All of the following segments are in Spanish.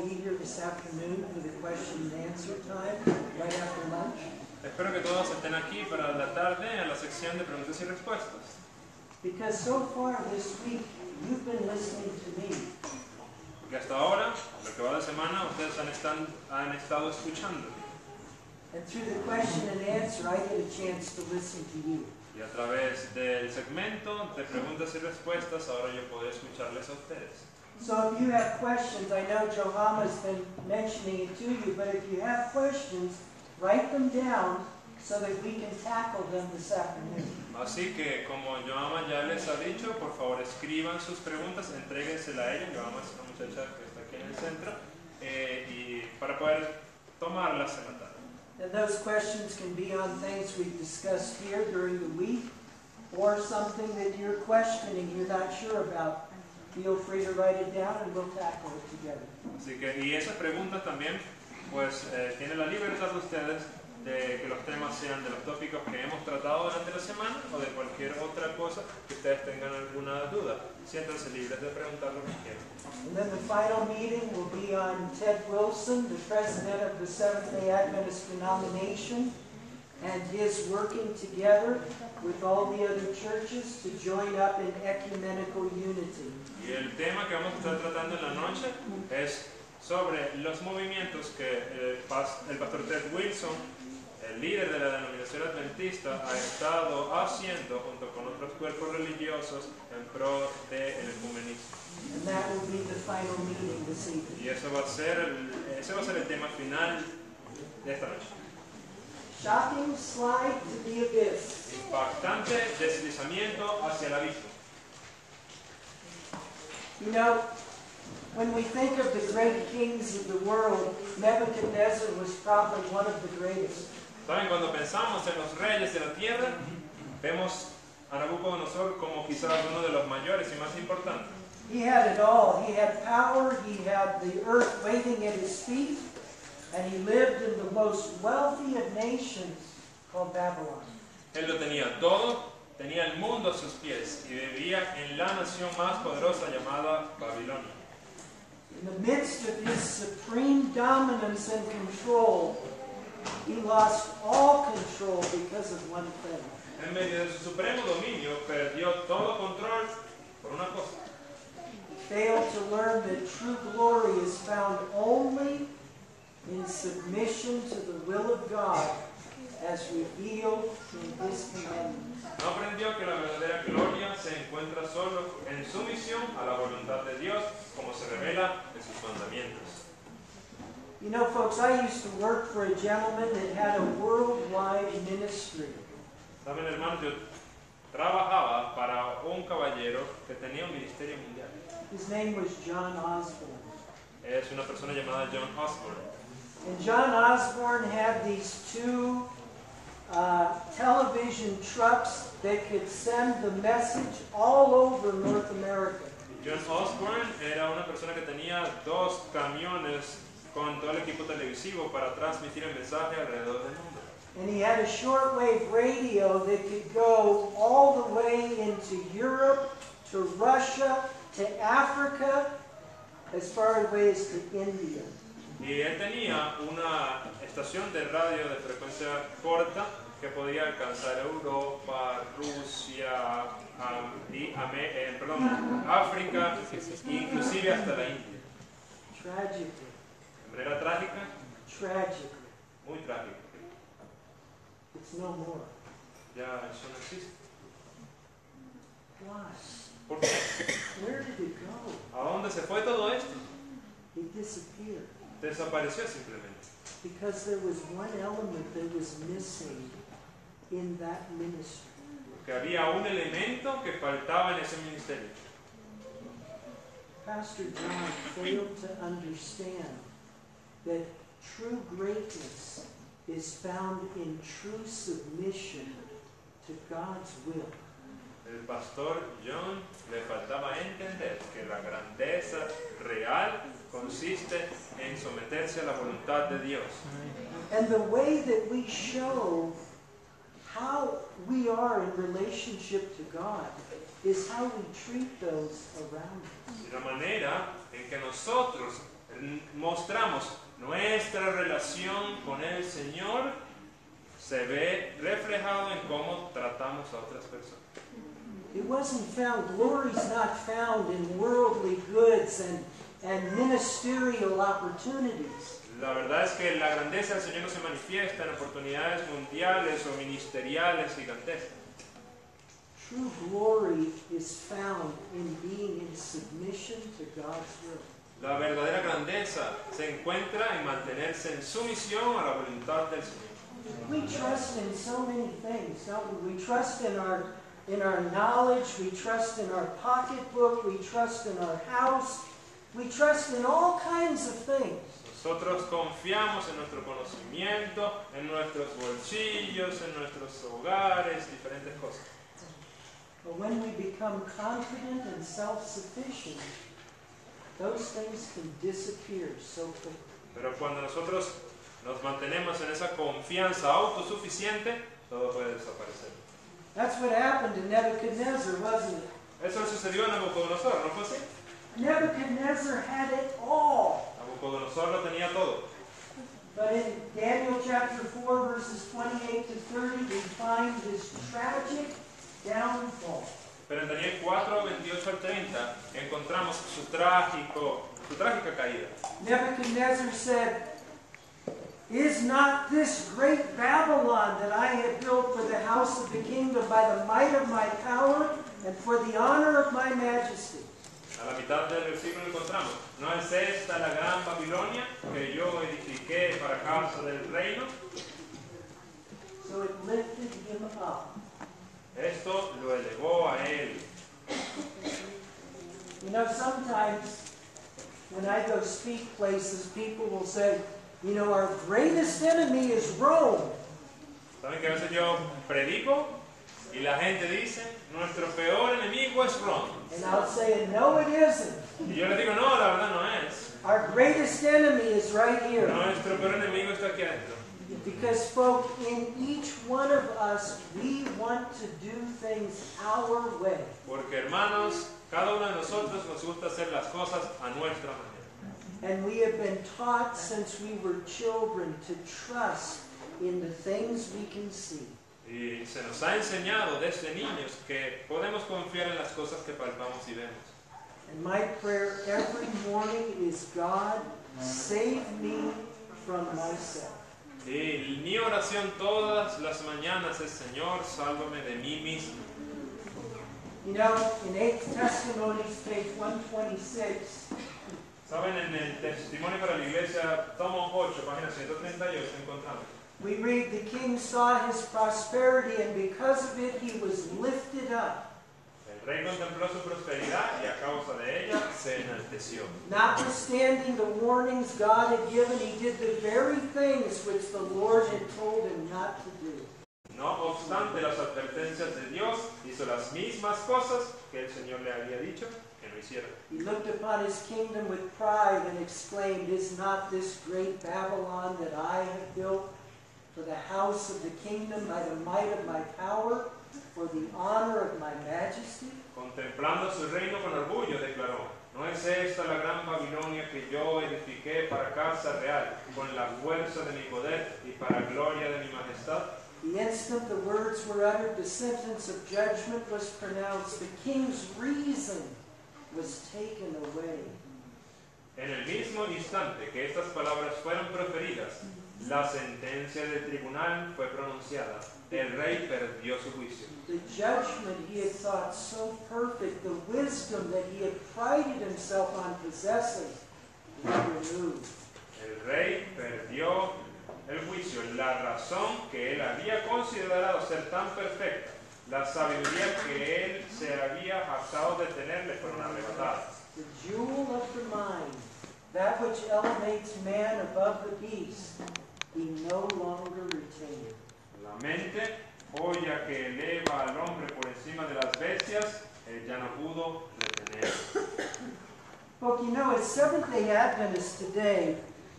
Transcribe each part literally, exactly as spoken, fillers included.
be here this afternoon for the question and answer time right after lunch. Espero que todos estén aquí para la tarde en la sección de preguntas y respuestas. Because so far this week, you've been listening to me. Porque hasta ahora, lo que va de semana, ustedes han, están, han estado escuchando. And through the question and answer, I get a chance to listen to you. Y a través del segmento de preguntas y respuestas, ahora yo puedo escucharles a ustedes. So if you have questions, I know Johama's been mentioning it to you, but if you have questions, write them down so that we can tackle them this afternoon. Así que, como Joama ya les ha dicho, por favor escriban sus preguntas, entréguensela a ella. Joama es una muchacha que está aquí en el centro, eh, y para poder tomarlas en la tarde. And those questions can be on things we've discussed here during the week, or something that you're questioning, you're not sure about. Feel free to write it down and we'll tackle it together. Así que, y esas preguntas también, pues, eh, tienen la libertad de ustedes de que los temas sean de los tópicos que hemos tratado durante la semana o de cualquier otra cosa que ustedes tengan alguna duda. Siéntanse libres de preguntar lo que quieran. And then the final meeting will be on Ted Wilson, the president of the Seventh-day Adventist denomination, and his working together with all the other churches to join up in ecumenical unity. Y el tema que vamos a estar tratando en la noche es sobre los movimientos que el, pas, el pastor Ted Wilson, el líder de la denominación adventista, ha estado haciendo junto con otros cuerpos religiosos en pro del ecumenismo. And that will be the final meeting this evening. Y eso va a ser el, ese va a ser el tema final de esta noche. Shocking slide to the abyss. Impactante deslizamiento hacia el abismo. You know, when we think of the great kings of the world, Nebuchadnezzar was probably one of the greatest. ¿Saben? Cuando pensamos en los reyes de la tierra, vemos a Nabucodonosor como quizás uno de los mayores y más importantes. He had it all. He had power, he had the earth waiting at his feet, and he lived in the most wealthy of nations called Babylon. Él lo tenía todo, tenía el mundo a sus pies y vivía en la nación más poderosa llamada Babilonia. In the midst of his supreme dominance and control, he lost all control because of one thing. En medio de su supremo dominio, perdió todo control por una cosa. He failed to learn that true glory is found only in submission to the will of God as revealed in His commandments. No aprendió que la verdadera gloria se encuentra solo en sumisión a la voluntad de Dios, como se revela en sus mandamientos. You know, folks, I used to work for a gentleman that had a worldwide ministry. Saben, hermanos, yo trabajaba para un caballero que tenía un ministerio mundial. His name was John Osborne. Es una persona llamada John Osborne. And John Osborne had these two uh, television trucks that could send the message all over North America. John Osborne era una persona que tenía dos camiones con todo el equipo televisivo para transmitir el mensaje alrededor del mundo. And he had a shortwave radio that could go all the way into Europe, to Russia, to Africa, as far away as to India. Y él tenía una estación de radio de frecuencia corta que podía alcanzar Europa, Rusia, um, y, eh, perdón, África, inclusive hasta la India. Tragically. De manera trágica, Tragically. muy trágica. It's no more. Ya eso no existe. Why? ¿Por qué? Where did it go? ¿A dónde se fue todo esto? It disappeared. Desapareció simplemente. Because there was one element that was missing in that ministry. Porque había un elemento que faltaba en ese ministerio. Pastor John failed to understand that true greatness is found in true submission to God's will. El pastor John le faltaba entender que la grandeza real consiste en someterse a la voluntad de Dios. And the way that we show how we are in relationship to God is how we treat those around us. Y la manera en que nosotros mostramos nuestra relación con el Señor, se ve reflejado en cómo tratamos a otras personas. It wasn't found, glory's not found in worldly goods and, and ministerial opportunities. La verdad es que la grandeza del Señor no se manifiesta en oportunidades mundiales o ministeriales gigantescas. True glory is found in being in submission to God's will. La verdadera grandeza se encuentra en mantenerse en sumisión a la voluntad del Señor. We trust in so many things, don't we? We trust in our in our knowledge, we trust in our pocketbook, we trust in our house, we trust in all kinds of things. Nosotros confiamos en nuestro conocimiento, en nuestros bolsillos, en nuestros hogares, diferentes cosas. But when we become confident and self-sufficient, those things can disappear so quickly. Pero cuando nosotros nos mantenemos en esa confianza autosuficiente, todo puede desaparecer. That's what happened to Nebuchadnezzar, wasn't it? Eso le sucedió a Nabucodonosor, ¿no fue así? Nebuchadnezzar had it all. Nabucodonosor lo tenía todo. But in Daniel chapter four, verses twenty-eight to thirty, we find his tragic downfall. Pero en Daniel cuatro, veintiocho al treinta, encontramos su trágico, su trágica caída. Nebuchadnezzar said, "Is not this great Babylon that I have built for the house of the kingdom by the might of my power and for the honor of my majesty?" A la mitad del versículo encontramos, ¿no es esta la gran Babilonia que yo edifiqué para casa del reino? So it lifted him up. Esto lo elevó a él. You know, sometimes when I go speak places, people will say, you know, our greatest enemy is Rome. ¿Saben que a veces yo predico y la gente dice, nuestro peor enemigo es Roma? And I'll say, no, it isn't. Y yo le digo, no, la verdad no es. Our greatest enemy is right here. Nuestro peor enemigo está aquí adentro. Because, folk, in each one of us, we want to do things our way. Porque, hermanos, cada uno de nosotros nos gusta hacer las cosas a nuestra manera. And we have been taught since we were children to trust in the things we can see. Y se nos ha enseñado desde niños que podemos confiar en las cosas que palpamos y vemos. And my prayer every morning is, God, save me from myself. Y mi oración todas las mañanas es, Señor, sálvame de mí mismo. You know, in eighth Testimonies, page one twenty-six, Saben, en el Testimonio para la Iglesia, tomo ocho, página ciento treinta y ocho, encontramos. we read, the king saw his prosperity, and because of it he was lifted up. El rey contempló su prosperidad y a causa de ella se enalteció. Notwithstanding the warnings God had given, he did the very things which the Lord had told him not to do. No obstante las advertencias de Dios, hizo las mismas cosas que el Señor le había dicho que no hiciera. He looked upon his kingdom with pride and exclaimed, "Is not this great Babylon that I have built for the house of the kingdom by the might of my power, for the honor of my majesty?" Contemplando su reino con orgullo, declaró, ¿no es esta la gran Babilonia que yo edifiqué para casa real, con la fuerza de mi poder y para gloria de mi majestad? The instant the words were uttered, the sentence of judgment was pronounced. The king's reason was taken away. En el mismo instante que estas palabras fueron proferidas, la sentencia del tribunal fue pronunciada. El rey perdió su juicio. The judgment he had thought so perfect, the wisdom that he had prided himself on possessing, was removed. El rey perdió el juicio, la razón que él había considerado ser tan perfecta, la sabiduría que él se había jactado de tener, le fueron arrebatadas. The jewel of the mind, that which elevates man above the beast, he no longer retained. La mente, joya que eleva al hombre por encima de las bestias, él ya no pudo retener. Well, you know, as Seventh-day Adventists today,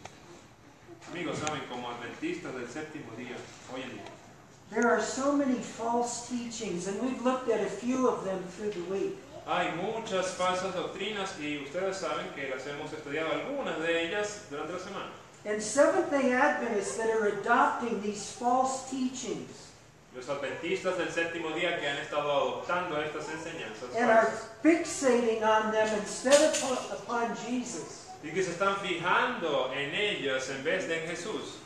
Amigos, saben, como adventistas del séptimo día, hoy en día, there are so many false teachings, and we've looked at a few of them through the week. Hay muchas falsas doctrinas y ustedes saben que las hemos estudiado algunas de ellas durante la semana. And Seventh-day Adventists that are adopting these false teachings Los adventistas del séptimo día que han estado adoptando estas enseñanzas and are falsas fixating on them instead of upon Jesus y que se están fijando en ellas en vez de en Jesús,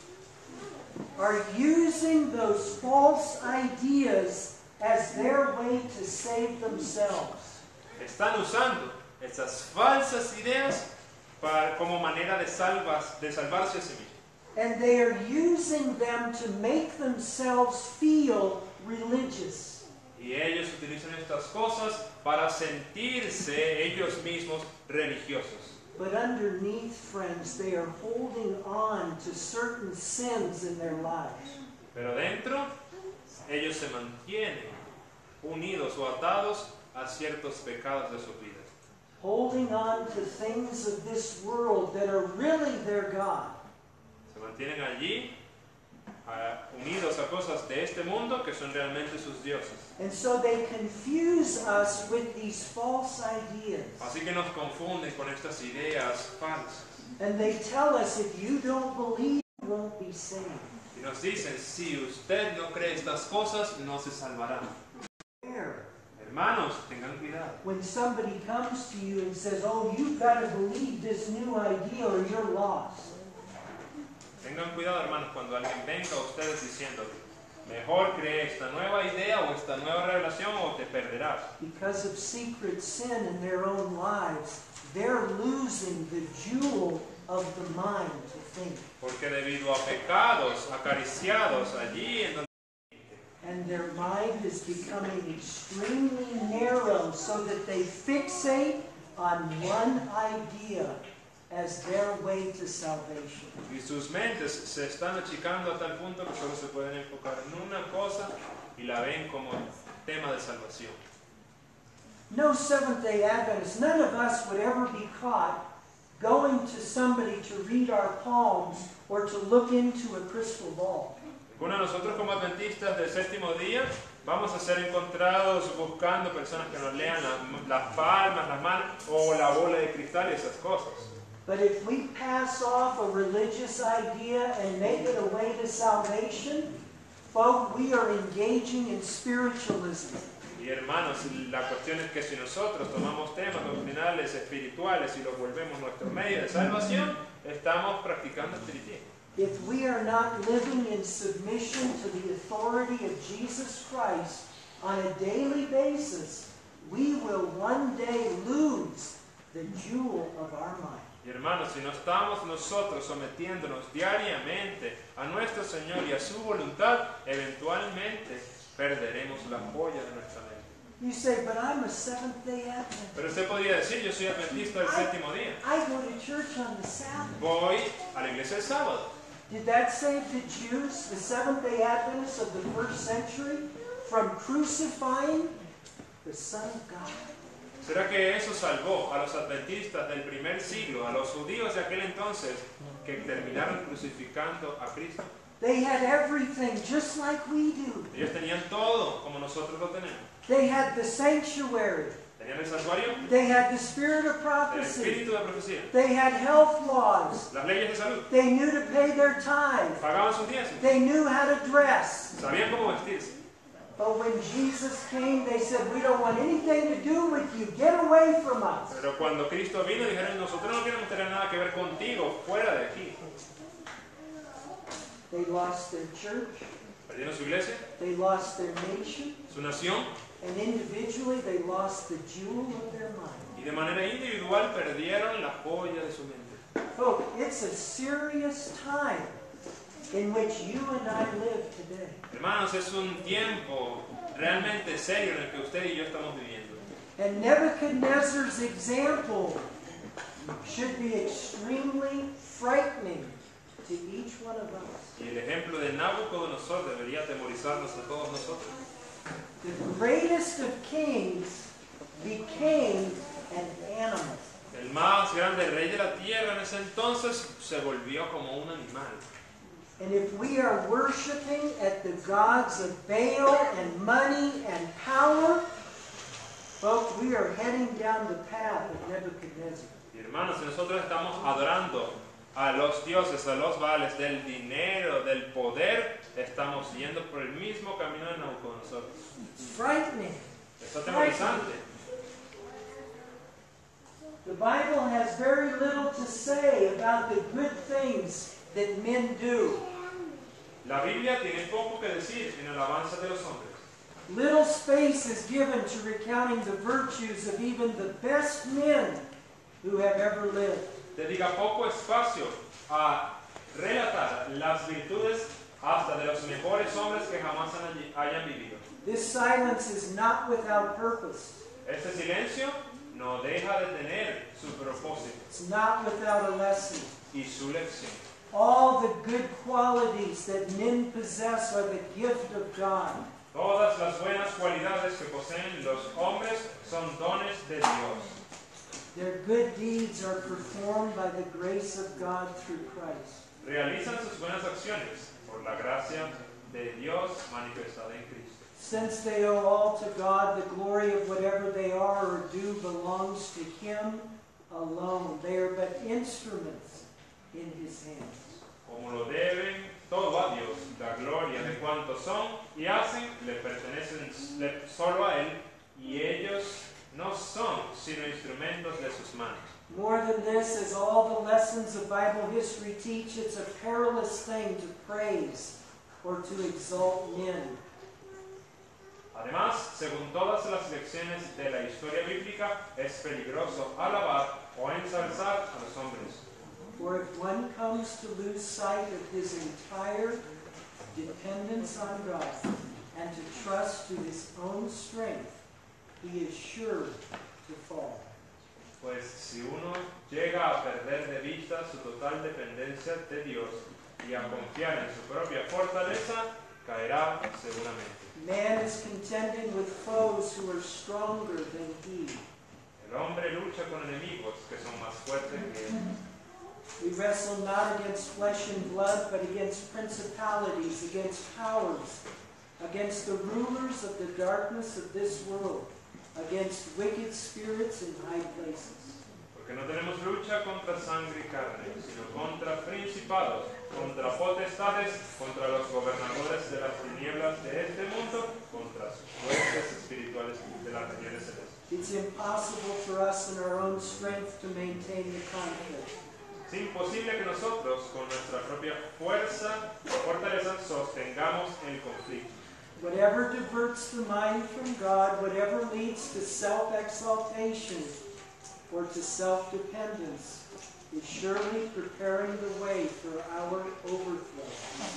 are using those false ideas as their way to save themselves. están usando estas falsas ideas para, como manera de, salvas, de salvarse a sí mismos. And they are using them to make themselves feel religious. Y ellos utilizan estas cosas para sentirse ellos mismos religiosos. But underneath, friends, they are holding on to certain sins in their lives. Pero dentro, ellos se mantienen unidos o atados a ciertos pecados de sus vidas. Holding on to things of this world that are really their God. Se mantienen allí, uh, unidos a cosas de este mundo que son realmente sus dioses. And so they confuse us with these false ideas. Así que nos confunden con estas ideas falsas. And they tell us if you don't believe, you won't be saved. Y nos dicen, si usted no cree estas cosas, no se salvará. There. Hermanos, tengan cuidado. When somebody comes to you and says, oh, you've got to believe this new idea or you're lost. Tengan cuidado, hermanos, cuando alguien venga a ustedes diciendo, mejor cree esta nueva idea o esta nueva revelación o te perderás. Because of secret sin in their own lives, they're losing the jewel of the mind to think. Porque debido a pecados acariciados allí en donde And their mind is becoming extremely narrow so that they fixate on one idea as their way to salvation. y sus mentes se están achicando a tal punto que solo se pueden enfocar en una cosa y la ven como tema de salvación. No Seventh-day Adventists, none of us would ever be caught going to somebody to read our palms or to look into a crystal ball. Ninguno de nosotros como adventistas del séptimo día vamos a ser encontrados buscando personas que nos lean las, las palmas, las manos o la bola de cristal y esas cosas. But if we pass off a religious idea and make it a way to salvation, folks, we are engaging in spiritualism. Y hermanos, la cuestión es que si nosotros tomamos temas doctrinales, espirituales y los volvemos nuestro medio de salvación, estamos practicando espiritismo. If we are not living in submission to the authority of Jesus Christ on a daily basis, we will one day lose the jewel of our mind. Y hermanos, si no estamos nosotros sometiéndonos diariamente a nuestro Señor y a su voluntad, eventualmente perderemos la joya de nuestra mente. You say, but I'm a Seventh-day Adventist. Pero usted podría decir, yo soy adventista del séptimo día. I go to church on the Sabbath. Voy a la iglesia el sábado. Did that save the Jews, the Seventh-day Adventists of the first century, from crucifying the Son of God? ¿Será que eso salvó a los adventistas del primer siglo, a los judíos de aquel entonces, que terminaron crucificando a Cristo? They had everything just like we do. Ellos tenían todo como nosotros lo tenemos. They had the sanctuary. Tenían el santuario, They had the spirit of el prophecy. espíritu de profecía, They had health laws. las leyes de salud, They knew to pay their tithe. pagaban sus diezmos, They knew how to dress. sabían cómo vestirse. But when Jesus came, they said, we don't want anything to do with you. Get away from us. Pero cuando Cristo vino, dijeron, nosotros no queremos tener nada que ver contigo, fuera de aquí. They lost their church. Perdieron su iglesia, They lost their nation. su nación, And individually, they lost the jewel of their mind. y de manera individual perdieron la joya de su mente. Folks, it's a serious time in which you and I live today. Hermanos, es un tiempo realmente serio en el que usted y yo estamos viviendo. And Nebuchadnezzar's example should be extremely frightening to each one of us. Y el ejemplo de Nabucodonosor debería atemorizarnos a todos nosotros. The greatest of kings became an animal. El más grande rey de la tierra en ese entonces se volvió como un animal. And if we are worshiping at the gods of Baal and money and power, Folks, we are heading down the path of Nebuchadnezzar. Y hermanos, si nosotros estamos adorando a los dioses, a los baales del dinero, del poder, estamos yendo por el mismo camino de Nabucodonosor. It's frightening. Es atemorizante. The Bible has very little to say about the good things that men do. La Biblia tiene poco que decir en alabanza de los hombres. Little space is given to recounting the virtues of even the best men who have ever lived. Dedica poco espacio a relatar las virtudes hasta de los mejores hombres que jamás han- hayan vivido. This silence is not without purpose. Este silencio no deja de tener su propósito It's not without a lesson. y su lección. All the good qualities that men possess are the gift of God. Todas las buenas cualidades que poseen los hombres son dones de Dios. Their good deeds are performed by the grace of God through Christ. Realizan sus buenas acciones por la gracia de Dios manifestada en Cristo. Since they owe all to God, the glory of whatever they are or do belongs to Him alone. They are but instruments in His hands. Como lo deben todo a Dios, la gloria de cuantos son y hacen le pertenecen le- solo a Él, y ellos no son sino instrumentos de sus manos. More than this, as all the lessons of Bible history teach, it's a perilous thing to praise or to exalt men. Además, según todas las lecciones de la historia bíblica, es peligroso alabar o ensalzar a los hombres. For if one comes to lose sight of his entire dependence on God and to trust to his own strength, he is sure to fall. Pues si uno llega a perder de vista su total dependencia de Dios y a confiar en su propia fortaleza, caerá seguramente. Man is contending with foes who are stronger than he. El hombre lucha con enemigos que son más fuertes que él. We wrestle not against flesh and blood, but against principalities, against powers, against the rulers of the darkness of this world, against wicked spirits in high places. Porque no tenemos lucha contra sangre y carne, sino contra principados, contra potestades, contra los gobernadores de las tinieblas de este mundo, contra sus fuerzas espirituales de las regiones celestes. It's impossible for us in our own strength to maintain the conflict. Es imposible que nosotros, con nuestra propia fuerza o fortaleza, sostengamos el conflicto. Whatever diverts the mind from God, whatever leads to self-exaltation or to self-dependence, is surely preparing the way for our overthrow.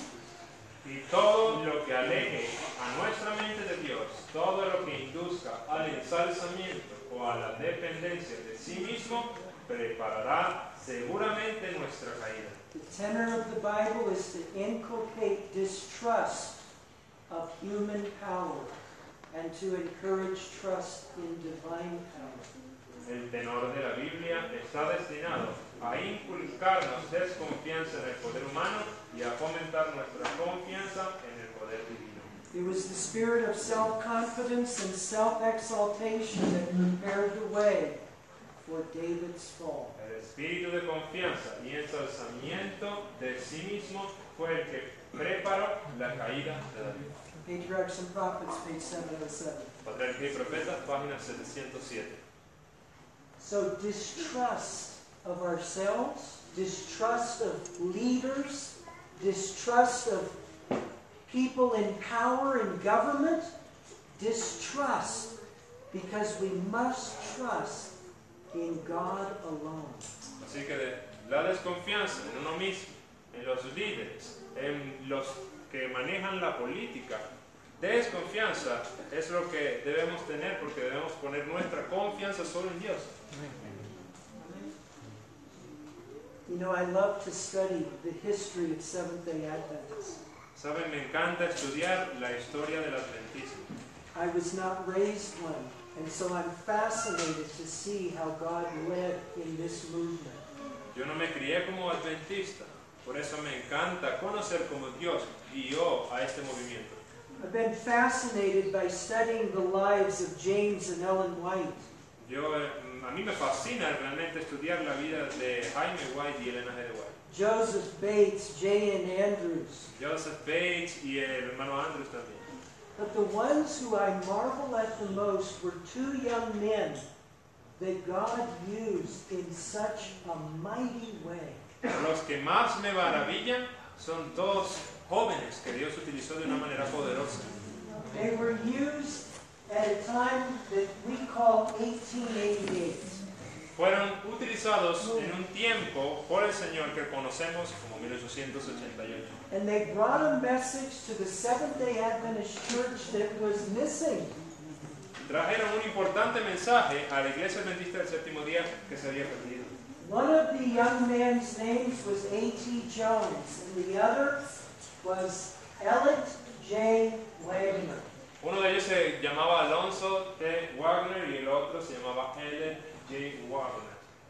Y todo lo que aleje a nuestra mente de Dios, todo lo que induzca al ensalzamiento o a la dependencia de sí mismo, preparará seguramente nuestra caída. The tenor of the Bible is to inculcate distrust of human power and to encourage trust in divine power. El tenor de la Biblia está destinado a inculcarnos desconfianza en el poder humano y a fomentar nuestra confianza en el poder divino. It was the spirit of self-confidence and self-exaltation that prepared the way for David's fall. El espíritu de confianza y ensalzamiento de sí mismo fue el que preparó la caída de David. Patriarchs and Prophets, page seven oh seven. Patriarca y Profetas, página setecientos siete. So distrust of ourselves, distrust of leaders, distrust of people in power and government, distrust because we must trust in God alone. Así que de la desconfianza en uno mismo, en los líderes, en los que manejan la política, desconfianza es lo que debemos tener porque debemos poner nuestra confianza solo en Dios. You know, I love to study the history of Seventh-day Adventists. Saben, me encanta estudiar la historia del adventismo. I was not raised one, and so I'm fascinated to see how God led in this movement. Yo no me crié como adventista, por eso me encanta conocer cómo Dios guió a este movimiento. I've been fascinated by studying the lives of James and Ellen White. Yo, eh, a mí me fascina realmente estudiar la vida de Jaime White y Elena G. White. Joseph Bates, J N Andrews. Joseph Bates y el hermano Andrews también. But the ones who I marvel at the most were two young men that God used in such a mighty way. Los que más me maravillan son dos jóvenes que Dios utilizó de una manera poderosa. They were used at a time that we call eighteen eighty-eight. Fueron utilizados en un tiempo por el Señor que conocemos como mil ochocientos ochenta y ocho. And they brought a message to the Seventh-day Adventist Church that was missing. Trajeron un importante mensaje a la Iglesia Adventista del Séptimo Día que se había perdido. One of the young men's names was A T Jones, and the other was Elliot J. Wagner. Uno de ellos se llamaba Alonso T. Wagner y el otro se llamaba L. J. Wagner.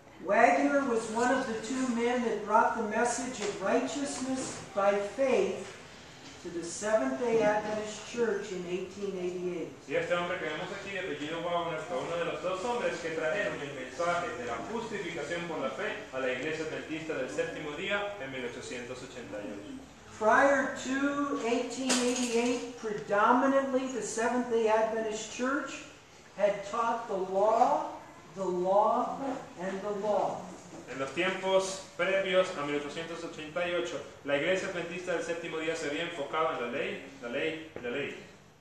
Wagner was one of the two men that brought the message of righteousness by faith to the Seventh-day Adventist Church in eighteen eighty-eight. Y este hombre que vemos aquí de apellido Wagner fue uno de los dos hombres que trajeron el mensaje de la justificación por la fe a la Iglesia Adventista del Séptimo Día en mil ochocientos ochenta y ocho. Prior to eighteen eighty-eight, predominantly the Seventh-day Adventist Church had taught the law, the law, and the law. En los tiempos previos a mil ochocientos ochenta y ocho, la Iglesia Adventista del Séptimo Día se había enfocado en la ley, la ley y la ley.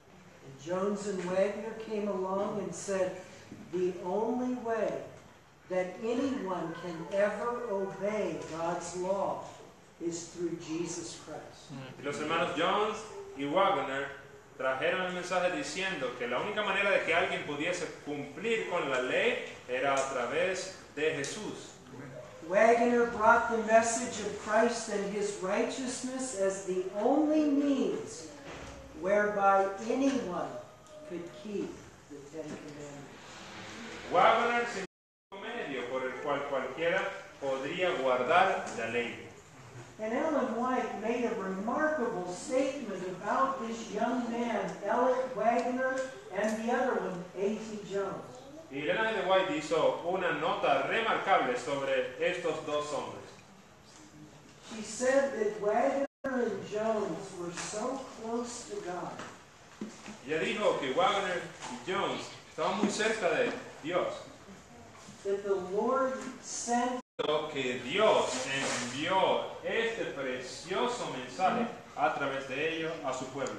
And Jones and Wagner came along and said, the only way that anyone can ever obey God's law is through Jesus Christ. Y los hermanos Jones y Wagner trajeron el mensaje diciendo que la única manera de que alguien pudiese cumplir con la ley era a través de Jesús. Wagner brought the message of Christ and his righteousness as the only means whereby anyone could keep the Ten Commandments. Wagner sin medio por el cual cualquiera podría guardar la ley. And Ellen White made a remarkable statement about this young man, Elliot Wagner, and the other one, A T Jones. Y Elena G. White hizo una nota remarcable sobre estos dos hombres. She said that Wagner and Jones were so close to God Ella dijo que Wagner y Jones estaban muy cerca de Dios, that the Lord sent que Dios envió este precioso mensaje a través de ellos a su pueblo.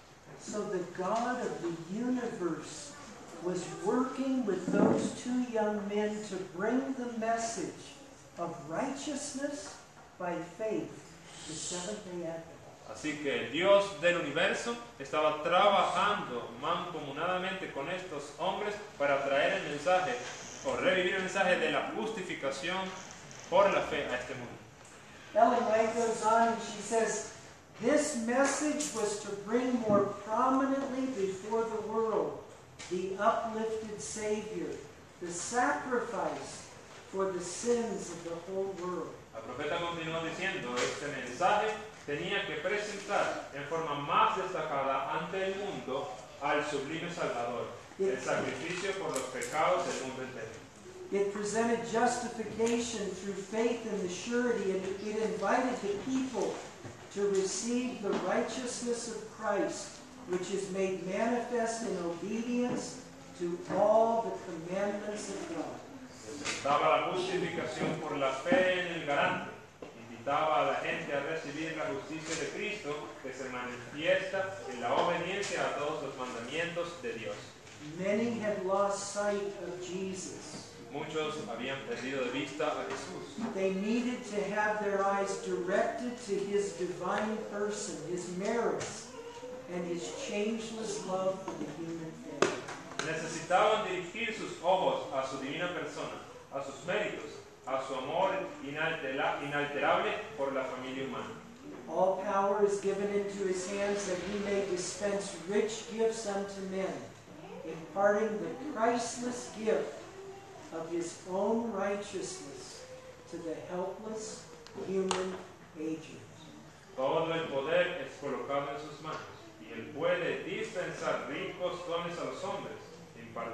so the God of the universe was working with those two young men to bring the message of righteousness by faith to Seventh-day Adventists. Así que Dios del universo estaba trabajando mancomunadamente con estos hombres para traer el mensaje o revivir el mensaje de la justificación por la fe a este mundo. Ellen White goes on and she says, this message was to bring more prominently before the world the uplifted Savior, the sacrifice for the sins of the whole world. La profeta continuó diciendo, este mensaje tenía que presentar en forma más destacada ante el mundo al sublime Salvador, el sacrificio por los pecados del mundo entero. It presented justification through faith in the surety, and it invited the people to receive the righteousness of Christ, which is made manifest in obedience to all the commandments of God. Presentaba la justificación por la fe en el garante. Invitaba a la gente a recibir la justicia de Cristo que se manifiesta en la obediencia a todos los mandamientos de Dios. Many had lost sight of Jesus. Muchos habían perdido de vista a Jesús. They needed to have their eyes directed to his divine person, his merits, and his changeless love for the human family. Necesitaban dirigir sus ojos a su divina persona, a sus méritos, a su amor inaltera- inalterable por la familia humana. All power is given into his hands that he may dispense rich gifts unto men, imparting the priceless gift of his own righteousness to the helpless human agents. Todo el poder es colocado en sus manos y él puede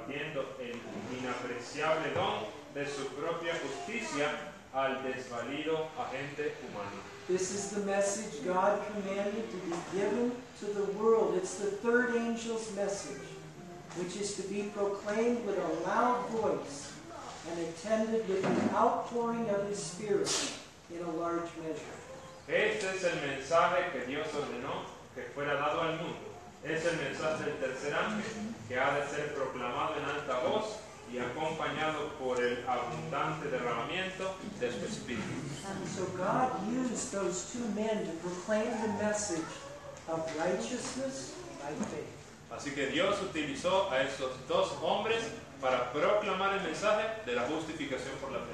impartiendo el inapreciable don de su propia justicia al desvalido agente humano. This is the message God commanded to be given to the world. It's the third angel's message, which is to be proclaimed with a loud voice and attended with the outpouring of His Spirit in a large measure. Este es el mensaje que Dios ordenó que fuera dado al mundo. Es el mensaje del tercer ángel que ha de ser proclamado en alta voz y acompañado por el abundante derramamiento de su Espíritu. And so God used those two men to proclaim the message of righteousness by faith. Así que Dios utilizó a esos dos hombres para proclamar el mensaje de la justificación por la fe.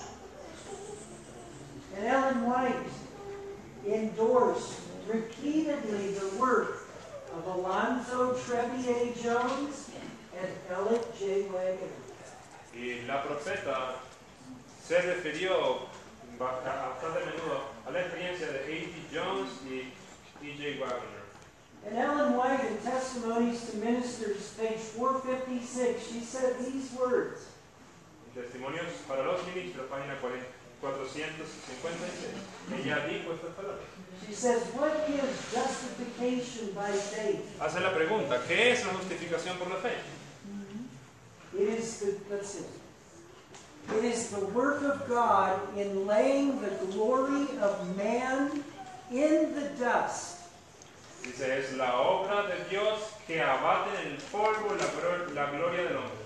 And Ellen White endorsed repeatedly the work of Alonzo Trevier Jones and Elliot J. Wagner. Y la profeta se refirió bastante a menudo a la experiencia de A T Jones y E J Wagner. And Ellen White, in Testimonies to Ministers, page four fifty-six, she said these words. Testimonios para los ministros, página cuatrocientos cincuenta y seis. Ella dijo estas palabras. She says, what is justification by faith? Hace la pregunta, ¿qué es la justificación por la fe? It is the, let's see. It is the work of God in laying the glory of man in the dust. Dice, es la obra de Dios que abate en el polvo la, la gloria del hombre.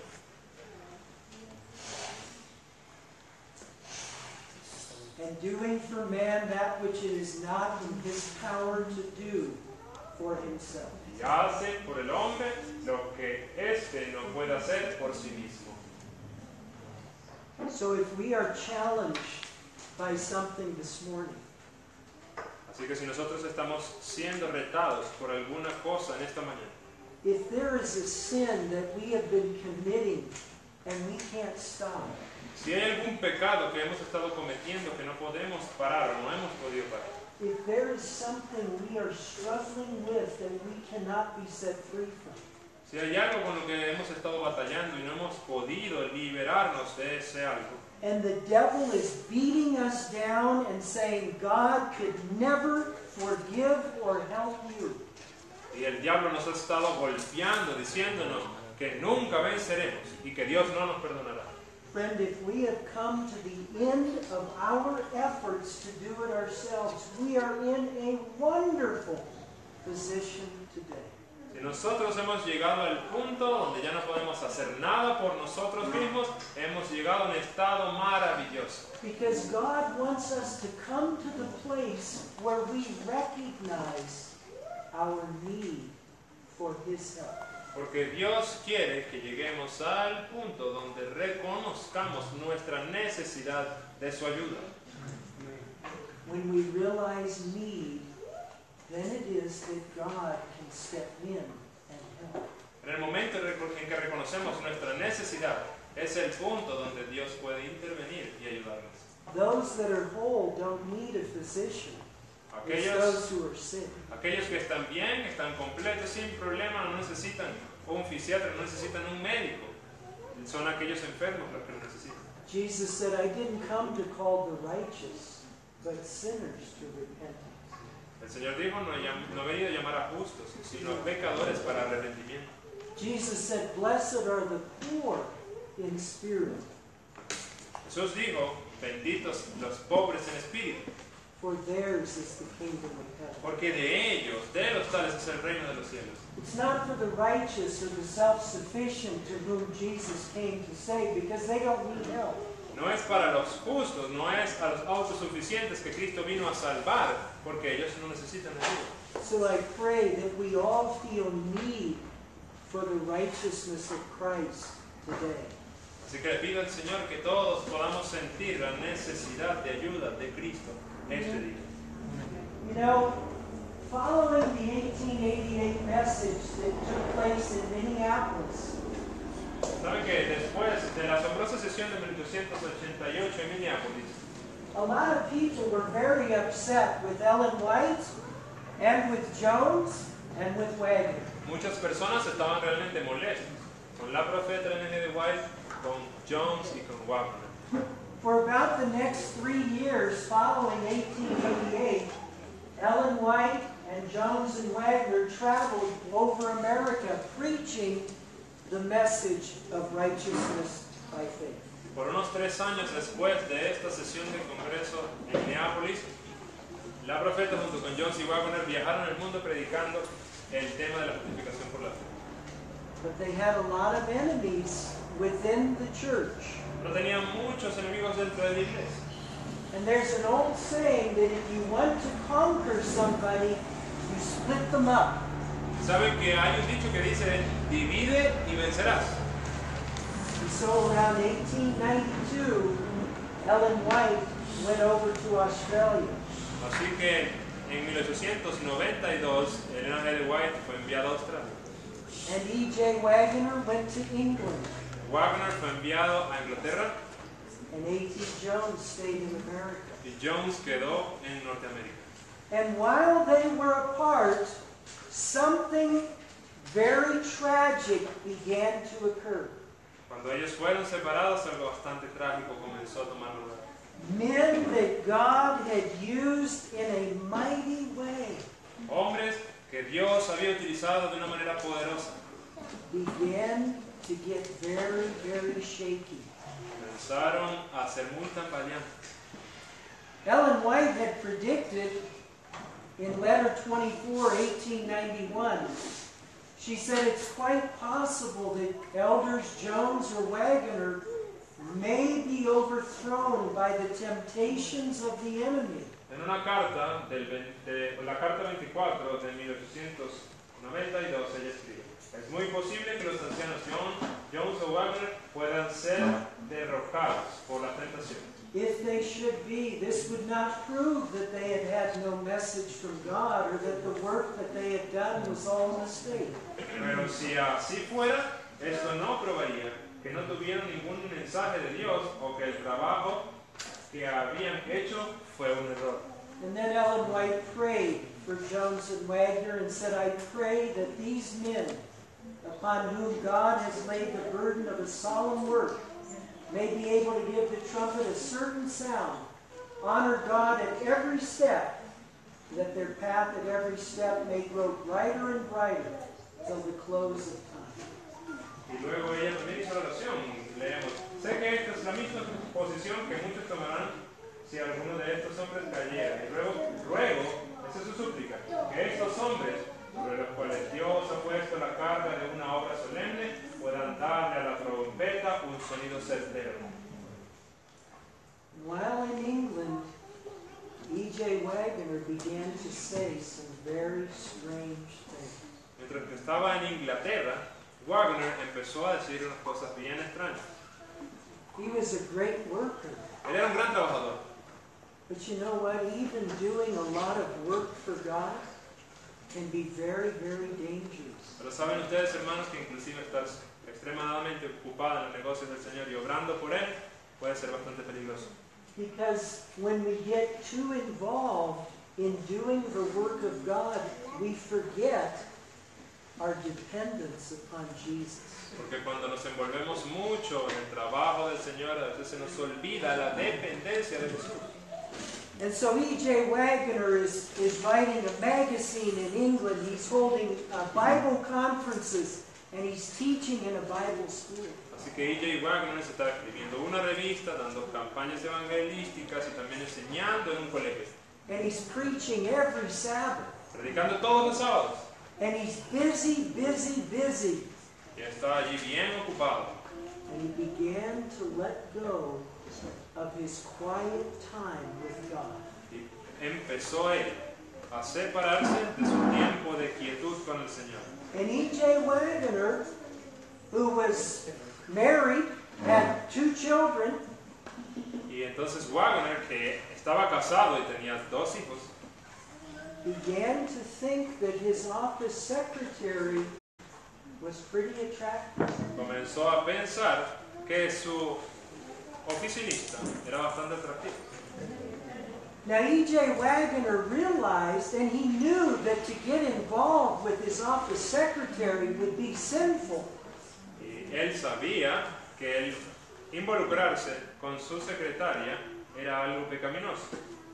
And doing for man that which it is not in his power to do for himself. Y hace por el hombre lo que éste no puede hacer por sí mismo. So if we are challenged by something this morning, Así que si nosotros estamos siendo retados por alguna cosa en esta mañana, if there is a sin that we have been committing and we can't stop, si hay algún pecado que hemos estado cometiendo que no podemos parar o no hemos podido parar, if there is something we are struggling with that we cannot be set free from, si hay algo con lo que hemos estado batallando y no hemos podido liberarnos de ese algo, and the devil is beating us down and saying, God could never forgive or help you. y el diablo nos ha estado golpeando, diciéndonos que nunca venceremos y que Dios no nos perdonará. Friend, if we have come to the end of our efforts to do it ourselves, we are in a wonderful position today. Si nosotros hemos llegado al punto donde ya no podemos hacer nada por nosotros mismos, hemos llegado a un estado maravilloso. Because God wants us to come to the place where we recognize our need for His help. Porque Dios quiere que lleguemos al punto donde reconozcamos nuestra necesidad de su ayuda. When we realize need, then it is that God can step in and help. En el momento en que reconocemos nuestra necesidad, es el punto donde Dios puede intervenir y ayudarnos. Those that are whole don't need a physician. It's Aquellos, those who are sick. aquellos que están bien, están completos, sin problema, no necesitan un fisiatra, no necesitan un médico. Son aquellos enfermos los que lo necesitan. Jesus said, I didn't come to call the righteous, but sinners to repentance. El Señor dijo, no, llam- no he venido a llamar a justos, sino a pecadores para arrepentimiento. Jesus said, blessed are the poor in spirit, Jesús dijo, benditos los pobres en espíritu, for theirs is the kingdom of heaven. porque de ellos, de los tales es el reino de los cielos. It's not for the righteous or the self-sufficient to whom Jesus came to save, because they don't need help. No es para los justos, no es a los autosuficientes que Cristo vino a salvar, porque ellos no necesitan ayuda. So I pray that we all feel need for the righteousness of Christ today. Así que le pido al Señor que todos podamos sentir la necesidad de ayuda de Cristo este día. You know, following the eighteen eighty-eight message that took place in Minneapolis, ¿Saben que después de la asombrosa sesión de mil novecientos ochenta y ocho en Minneapolis, a lot of people were very upset with Ellen White and with Jones and with Wagner. muchas personas estaban realmente molestas con la profeta Ellen G. White, con Jones y con Wagner. For about the next three years following eighteen eighty-eight, Ellen White and Jones and Wagner traveled over America preaching the message of righteousness by faith. Por unos tres años después de esta sesión de congreso en Minneapolis, la profeta junto con Jones y Wagner viajaron el mundo predicando el tema de la justificación por la fe. But they had a lot of enemies within the church. Pero tenían muchos enemigos dentro de la iglesia. And there's an old saying that if you want to conquer somebody, you split them up. Saben que hay un dicho que dice, divide y vencerás. And so around eighteen ninety-two, Ellen White went over to Australia. Así que en mil ochocientos noventa y dos, Ellen G. White fue enviado a Australia. And E J Wagner went to England. Wagner fue enviado a Inglaterra And A T Jones stayed in America. y Jones quedó en Norteamérica. And while they were apart, something very tragic began to occur. Cuando ellos fueron separados, algo bastante trágico comenzó a tomar lugar. Men that God had used in a mighty way Hombres que Dios había utilizado de una manera poderosa began to get very, very shaky. comenzaron a ser muy tambaleantes. Ellen White had predicted in letter twenty-four, eighteen ninety-one, she said it's quite possible that elders Jones or Wagner may be overthrown by the temptations of the enemy. En una carta, del, de, la carta veinticuatro de mil ochocientos noventa y dos, ella escribe: es muy posible que los ancianos John, Jones o Wagner puedan ser derrocados por la tentación. If they should be, this would not prove that they had had no message from God or that the work that they had done was all a mistake. Pero si así fuera, esto no probaría que no tuvieron ningún mensaje de Dios o que el trabajo que habían hecho fue un error. And then Ellen White prayed for Jones and Wagner and said, I pray that these men, upon whom God has laid the burden of a solemn work, may be able to give the trumpet a certain sound, honor God at every step, that their path at every step may grow brighter and brighter till the close of time. Y luego ella también hizo la oración. Leemos: sé que esta es la misma posición que muchos tomarán si alguno de estos hombres cayera. Y luego, ruego, esa es su súplica, que estos hombres, sobre los cuales Dios ha puesto la carga de una obra solemne, puedan darle a la trompeta un sonido certero. While in England, E J Wagner began to say some very strange things. Mientras que estaba en Inglaterra, Wagner empezó a decir unas cosas bien extrañas. He was a great worker. Él era un gran trabajador. But you know what? Even doing a lot of work for God can be very, very dangerous. Pero saben ustedes, hermanos, que inclusive estar extremadamente ocupado en los negocios del Señor y obrando por Él puede ser bastante peligroso. Because when we get too involved in doing the work of God, we forget our dependence upon Jesus. Porque cuando nos envolvemos mucho en el trabajo del Señor, a veces se nos olvida la dependencia de Jesús. And so E J Wagner is, is writing a magazine in England. He's holding uh, Bible conferences and he's teaching in a Bible school. Así que E J Wagner se está escribiendo una revista, dando campañas evangelísticas y también enseñando en un colegio. And he's preaching every Sabbath. Predicando todos los sábados. And he's busy, busy, busy. Y está allí bien ocupado. And he began to let go of his quiet time with God. Y empezó él a separarse de su tiempo de quietud con el Señor. And E J Wagner, who was married, had two children, Y entonces Wagner, que estaba casado y tenía dos hijos, began to think that his office secretary was pretty attractive. comenzó a pensar que su oficinista era bastante atractivo. Now E J Wagner realized and he knew that to get involved with his office secretary would be sinful. Y Y él sabía que el involucrarse con su secretaria era algo pecaminoso.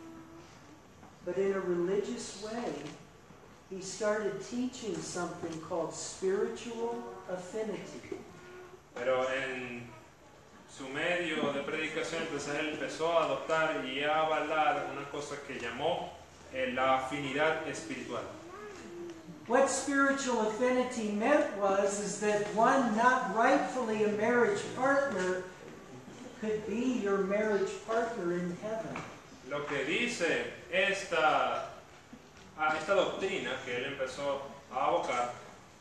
But in a religious way, he started teaching something called spiritual affinity. Pero en su medio de predicación, entonces él empezó a adoptar y a avalar una cosa que llamó eh, la afinidad espiritual. What spiritual affinity meant was is that one not rightfully a marriage partner could be your marriage partner in heaven. Lo que dice esta, a esta doctrina que él empezó a abocar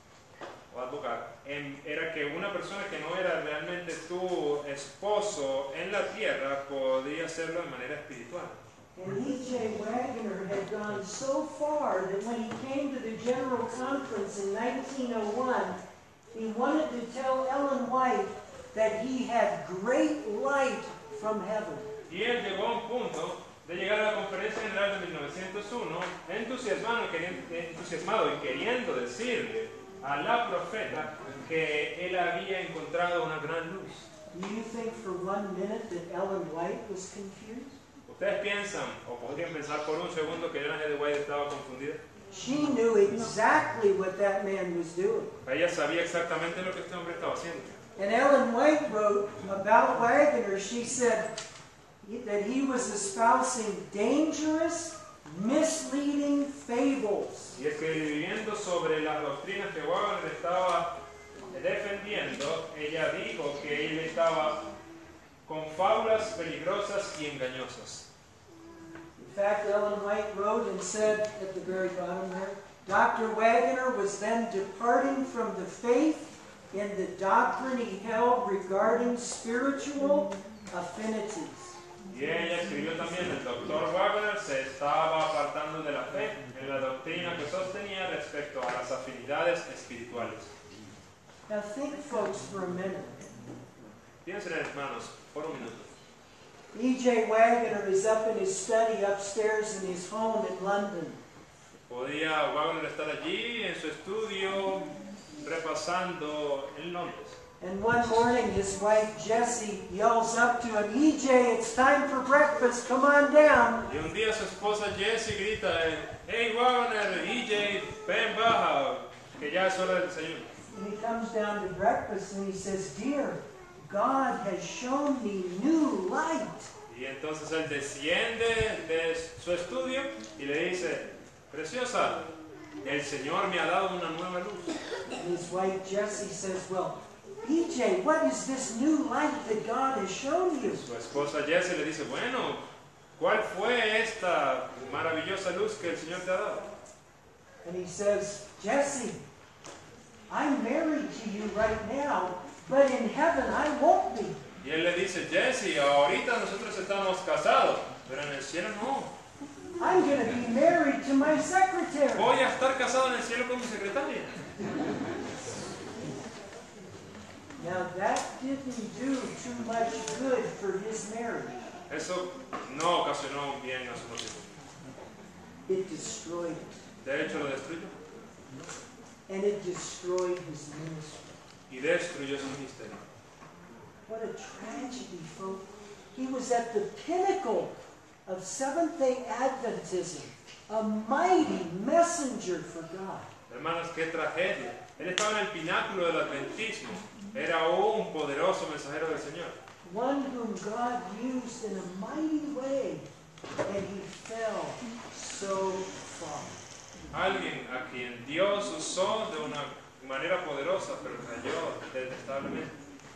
o a advocar en, era que una persona que no era realmente tu esposo en la tierra podía hacerlo de manera espiritual. And E J Wagner had gone so far that when he came to the General Conference in nineteen oh one, he wanted to tell Ellen White that he had great light from heaven. Y él llegó a un punto de llegar a la conferencia general de mil novecientos uno entusiasmado, queriendo, entusiasmado y queriendo decirle a la profeta que él había encontrado una gran luz. Do you think for one minute that Ellen White was confused? ¿Ustedes piensan, o podrían pensar por un segundo, que Ellen G. White estaba confundida? She knew exactly what that man was doing. Ella sabía exactamente lo que este hombre estaba haciendo. And Ellen White wrote about Wagner, she said that he was espousing dangerous, misleading fables. Y escribiendo sobre las doctrinas que Wagner estaba defendiendo, ella dijo que él estaba con fábulas peligrosas y engañosas. In fact, Ellen White wrote and said at the very bottom there, Doctor Wagner was then departing from the faith in the doctrine he held regarding spiritual affinities. Y ella escribió también, el doctor Wagner se estaba apartando de la fe en la doctrina que sostenía respecto a las afinidades espirituales. Now think, folks, for a minute. Piensen, hermanos, por un minuto. E J Wagner is up in his study upstairs in his home in London. Podía Wagner estar allí en su estudio repasando en Londres. And one morning his wife Jessie yells up to him, E J, it's time for breakfast, come on down. Y un día su esposa Jessie grita, hey Wagner, E J, ven baja, que ya es hora del desayuno. And he comes down to breakfast and he says, dear, God has shown me new light. Y entonces él desciende de su estudio y le dice, preciosa, el Señor me ha dado una nueva luz. And his wife Jessie says, well, E J, what is this new light that God has shown you? Su esposa Jessie le dice, bueno, ¿cuál fue esta maravillosa luz que el Señor te ha dado? And he says, Jessie, I'm married to you right now, but in heaven I won't be. Y él le dice, Jessie, ahorita nosotros estamos casados, pero en el cielo no. I'm going to be married to my secretary. Voy a estar casado en el cielo con mi secretaria. Now that didn't do too much good for his marriage. Eso no ocasionó un bien a su matrimonio. It destroyed it. De hecho, lo destruyó. And it destroyed his ministry. Y destruyó su ministerio. What a tragedy, folks. He was at the pinnacle of Seventh-day Adventism, a mighty messenger for God. Hermanos, qué tragedia. Él estaba en el pináculo del adventismo. Era un poderoso mensajero del Señor. One whom God used in a mighty way, and he fell so far. Alguien a quien Dios usó de una manera poderosa, pero cayó detestablemente.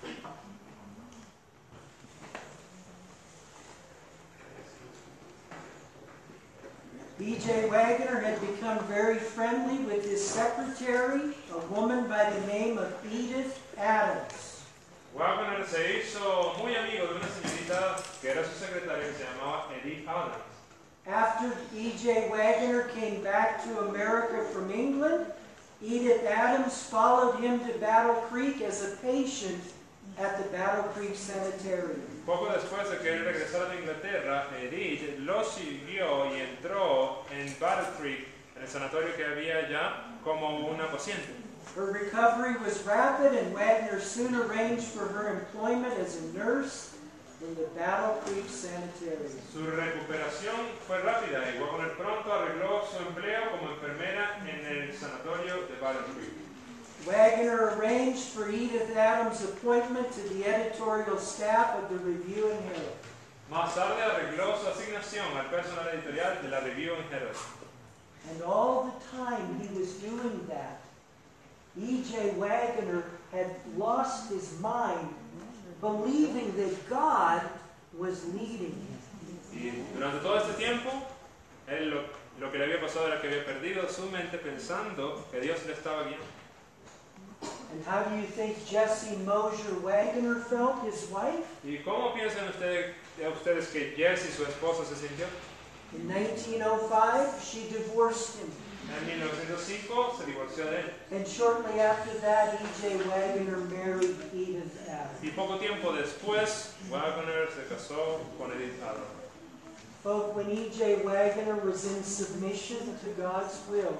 E J Wagner had become very friendly with his secretary, a woman by the name of Edith Adams. Wagner se hizo muy amigo de una señorita que era su secretaria, que se llamaba Edith Adams. After E J Wagner came back to America from England, Edith Adams followed him to Battle Creek as a patient at the Battle Creek Sanitarium. Poco después de que él regresara de Inglaterra, Edith lo siguió y entró en Battle Creek, en el sanatorio que había ya como una paciente. Her recovery was rapid, and Wagner soon arranged for her employment as a nurse in the Battle Creek Sanitarium. Su recuperación fue rápida y Wagner pronto arregló su empleo como enfermera en el sanatorio de Battle Creek. Wagner arranged for Edith Adams' appointment to the editorial staff of the Review and Herald. Más tarde arregló su asignación al personal editorial de la Review and Herald. And all the time he was doing that, E J Wagner had lost his mind, believing that God was leading him. Y durante todo este tiempo, él lo, lo que le había pasado era que había perdido su mente pensando que Dios le estaba guiando. And how do you think Jessie Mosier Wagner felt, his wife? ¿Y cómo piensan ustedes, ustedes que Jessie, su esposa, se sintió? In nineteen oh five, she divorced him. En mil novecientos cinco se divorció de él. And shortly after that, E J Wagner married Edith Adams. Y poco tiempo después, Wagner se casó con Edith Adams. Folk, when E J Wagner was in submission to God's will,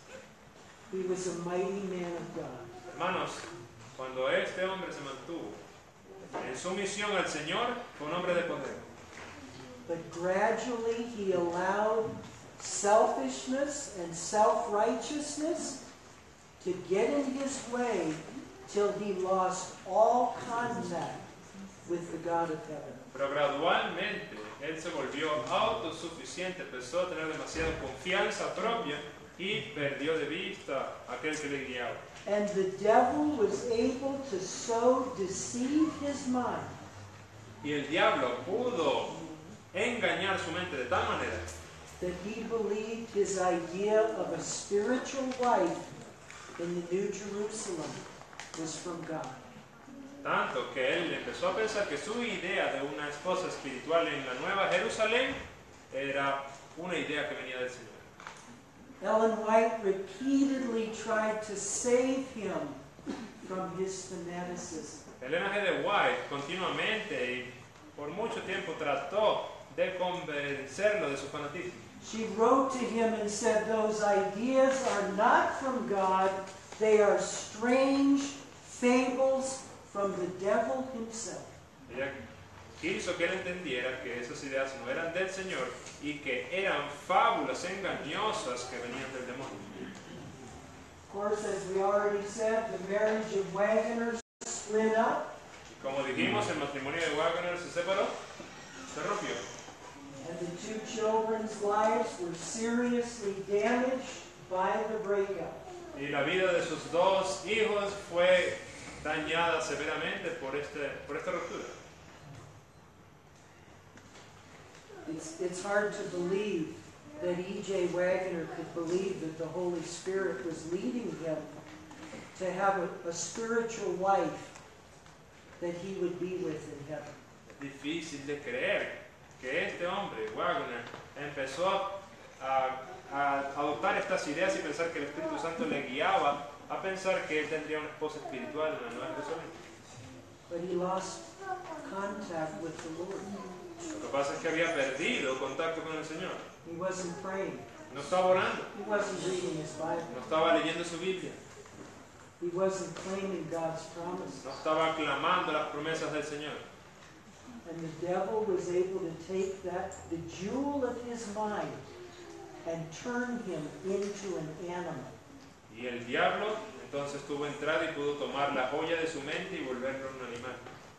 he was a mighty man of God. Hermanos, cuando este hombre se mantuvo en sumisión al Señor, fue un hombre de poder. But gradually he allowed selfishness and self-righteousness to get in his way till he lost all contact with the God of heaven. Pero gradualmente él se volvió autosuficiente, empezó a tener demasiada confianza propia y perdió de vista a aquel que le guiaba. And the devil was able to so deceive his mind Y el diablo pudo engañar su mente de tal manera that he believed his idea of a spiritual life in the New Jerusalem was from God. tanto que él empezó a pensar que su idea de una esposa espiritual en la Nueva Jerusalén era una idea que venía del Señor. Ellen White repeatedly tried to save him from his fanaticism. Elena G. de White continuamente y por mucho tiempo trató de convencerlo de su fanatismo. She wrote to him and said, those ideas are not from God, they are strange fables from the devil himself. Ella quiso que él entendiera que esas ideas no eran del Señor y que eran fábulas engañosas que venían del demonio. Of course, as we already said, the marriage of Wagner split up. Como dijimos, el matrimonio de Wagner se separó, se rompió. And the two children's lives were seriously damaged by the breakup. Y la vida de sus dos hijos fue dañada severamente por, este, por esta ruptura. It's, it's hard to believe that E J Wagner could believe that the Holy Spirit was leading him to have a, a spiritual life that he would be with in heaven. Es difícil de creer que este hombre, Wagner, empezó a, a adoptar estas ideas y pensar que el Espíritu Santo le guiaba a pensar que él tendría una esposa espiritual en la Nueva Jerusalén. But he lost contact with the Lord. Lo que pasa es que había perdido contacto con el Señor. He wasn't praying. No estaba orando, He wasn't reading his Bible. no estaba leyendo su Biblia, He wasn't claiming God's promises. no estaba aclamando las promesas del Señor. And the devil was able to take that, the jewel of his mind, and turn him into an animal. Y el diablo entonces tuvo entrada y pudo tomar la joya de su mente y volverlo un animal.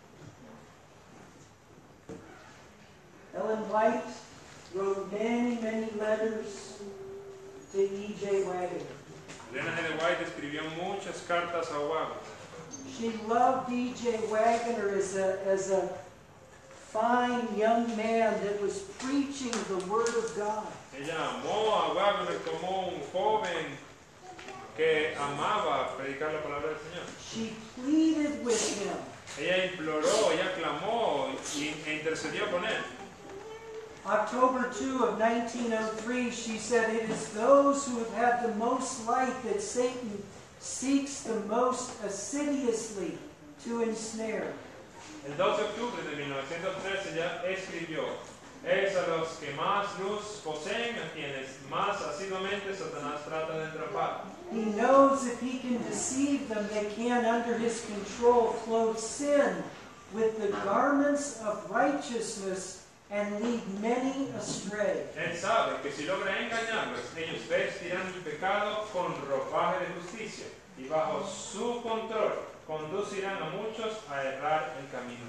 Ellen White wrote many, many letters to E J Wagner. Elena G. de White escribió muchas cartas a Wagner. She loved E J Wagner as a, as a fine young man that was preaching the Word of God. Ella amó a Wagner como un joven que amaba predicar la palabra del Señor. She pleaded with him. Ella imploró, ella clamó y, e intercedió con él. October second of nineteen oh three, she said, "It is those who have had the most light that Satan seeks the most assiduously to ensnare." El dos de octubre de mil novecientos trece ella escribió, es a los que más luz poseen, a quienes más asiduamente Satanás trata de atrapar. He knows if he can deceive them, they can, under his control, clothe sin with the garments of righteousness and lead many astray. Él sabe que si logra engañarlos, ellos vestirán el pecado con ropaje de justicia y bajo su control conducirán a muchos a errar el camino.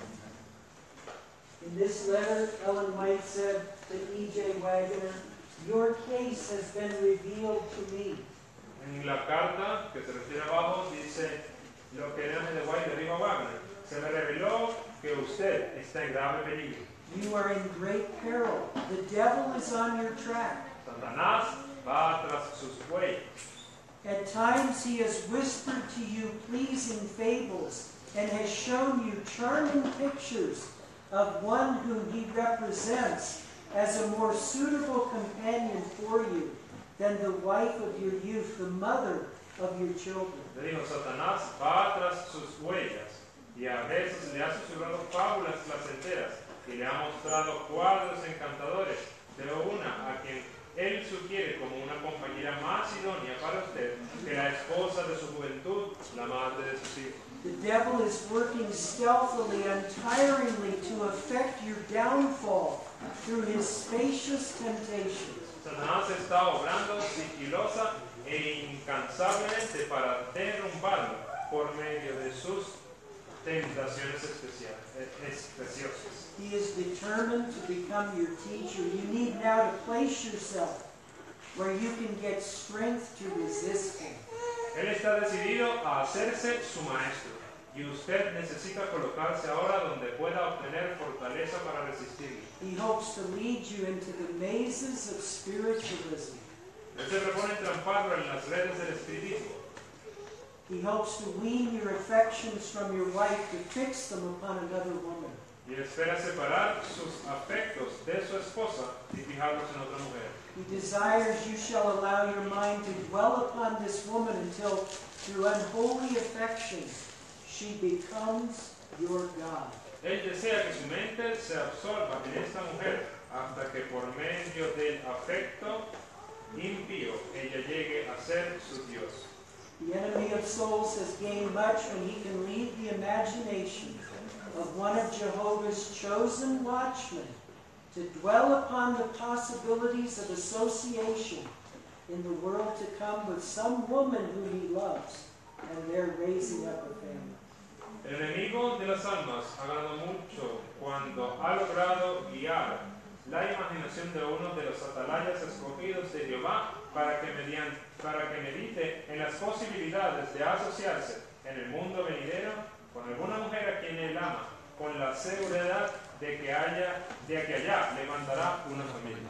In this letter, Ellen White said to E J Wagner, "Your case has been revealed to me." En la carta que se refiere abajo dice lo que Ellen de White le dijo a Wagner: se me reveló que usted está en grave peligro. You are in great peril. The devil is on your track. Satanás va tras sus huellas. At times he has whispered to you pleasing fables and has shown you charming pictures of one whom he represents as a more suitable companion for you than the wife of your youth, the mother of your children. Le dijo: Satanás va tras sus huellas y a veces le ha susurrado fábulas placenteras y le ha mostrado cuadros encantadores, pero una a quien él sugiere como una compañera más idónea para usted que la esposa de su juventud, la madre de sus hijos. The devil is working stealthily, untiringly to effect your downfall through his spacious temptations. Satanás está obrando sigilosa e incansablemente para derrumbarlo por medio de sus tentaciones especiales, especiosas. He is determined to become your teacher. You need now to place yourself where you can get strength to resist him. Él está decidido a hacerse su maestro y usted necesita colocarse ahora donde pueda obtener fortaleza para resistirle. He hopes to lead you into the mazes of spiritualism. Él se propone tramparlo en las redes del espiritismo. He hopes to wean your affections from your wife to fix them upon another woman. Y espera separar sus afectos de su esposa y fijarlos en otra mujer. He desires you shall allow your mind to dwell upon this woman until, through unholy affection, she becomes your God. Él desea que su mente se absorba en esta mujer hasta que por medio del afecto impío ella llegue a ser su Dios. The enemy of souls has gained much when he can lead the imagination of one of Jehovah's chosen watchmen to dwell upon the possibilities of association in the world to come with some woman whom he loves, and they're raising up a family. El enemigo de las almas ha ganado mucho cuando ha logrado guiar la imaginación de uno de los atalayas escogidos de Jehová para que, mediante, para que medite en las posibilidades de asociarse en el mundo venidero con alguna mujer a quien él ama, con la seguridad de que, haya, de que allá le mandará una familia.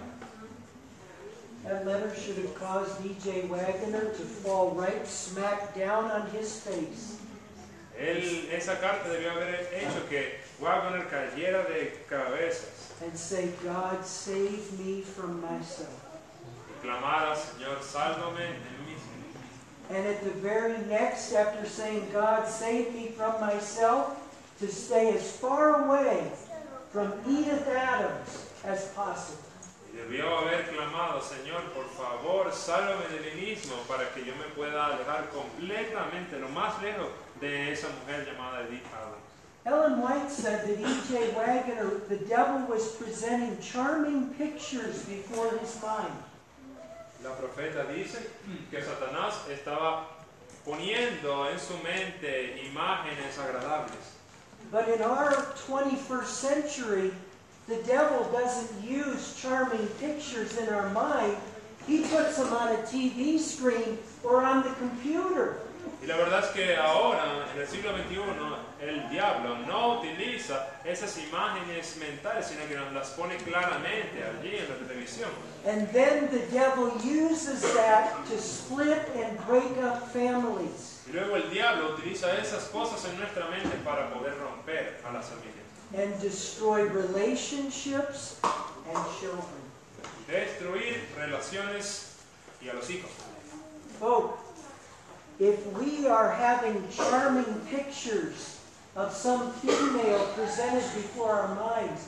That letter should have caused E J Wagner to fall right smack down on his face. Él, esa carta debió haber hecho que Wagner cayera de cabezas And say, God, save me from myself. y clamara: Señor, sálvame de mí mismo. And at the very next, after saying, God, save me from myself, to stay as far away from Edith Adams as possible. Y debió haber clamado: Señor, por favor, sálvame de mí mismo para que yo me pueda alejar completamente, lo más lejos de esa mujer llamada Edith Adams. Ellen White said that E J Wagner, the devil was presenting charming pictures before his mind. La profeta dice que Satanás estaba poniendo en su mente imágenes agradables. But in our twenty-first century, the devil doesn't use charming pictures in our mind. He puts them on a T V screen or on the computer. Y la verdad es que ahora, en el siglo veintiuno, el diablo no utiliza esas imágenes mentales, sino que nos las pone claramente allí en la televisión. And then the devil uses that to split and break up families. Y luego el diablo utiliza esas cosas en nuestra mente para poder romper a las familias. And destroy relationships and children. Destruir relaciones y a los hijos. Folks, if we are having charming pictures of some female presented before our minds,